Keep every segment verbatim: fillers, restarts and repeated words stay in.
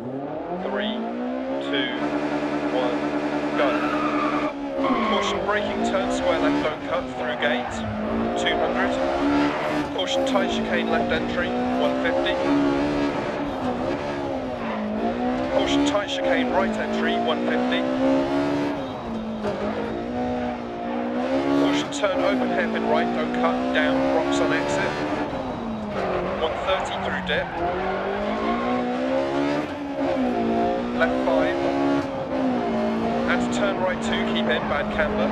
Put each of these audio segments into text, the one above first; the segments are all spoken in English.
three, two, one, go. Caution braking, turn square left, don't cut, through gate, two hundred. Caution tight chicane left entry, one fifty. Caution tight chicane right entry, one fifty. Caution turn open hairpin right, don't cut, down, rocks on exit, one thirty through dip. Left five. And to turn right two, keep in, bad camber.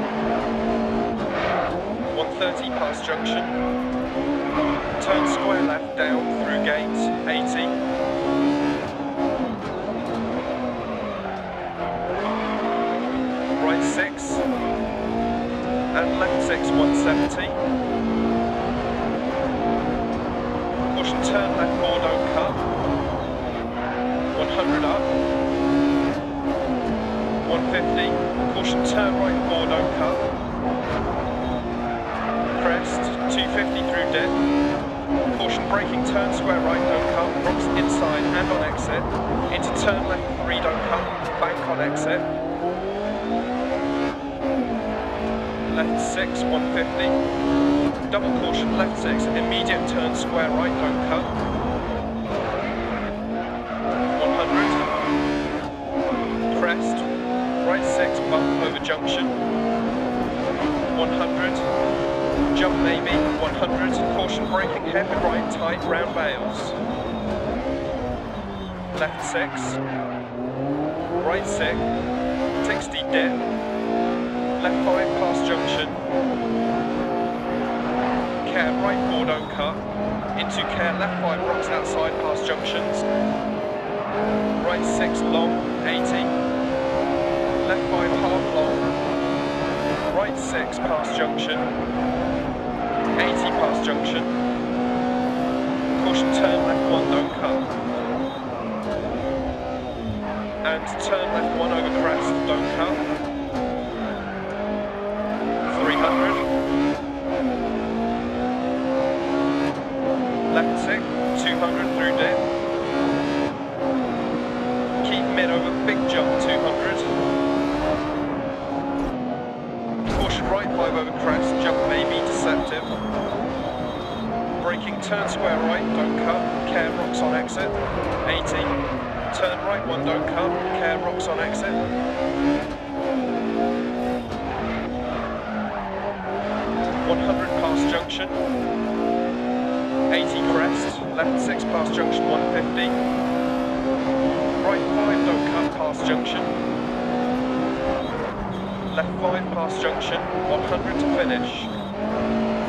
one thirty past junction. Turn square left down through gate, eighty. Right six. And left six, one seventy. Caution turn left four, don't cut. one hundred up. one fifty. Caution turn right four, don't cut. Crest, two fifty through dip. Caution braking, turn square right, don't cut. Rocks inside and on exit. Into turn left three, don't cut. Bank on exit. Left six, one fifty. Double caution, left six. Immediate turn square right, don't cut. one hundred. Crest. Right six, bump over junction, one hundred, jump maybe, one hundred, caution braking, hairpin right, tight, round bales, left six, right six, sixty dip, left five past junction, care right four, don't cut, into care left five, rocks outside past junctions, right six long, eighty, left five half long, right six past junction, eighty past junction, caution turn left one, don't cut, and turn left one over crest, don't cut, three hundred, left six, two hundred through dip, keep mid over big jump, two hundred, right five over crest, jump maybe, deceptive. Braking, turn square right, don't cut, care rocks on exit, eighty. Turn right one, don't cut, care rocks on exit. one hundred past junction, eighty crest, left six past junction, one fifty. Right five, don't cut, past junction. Left five past junction, one hundred to finish.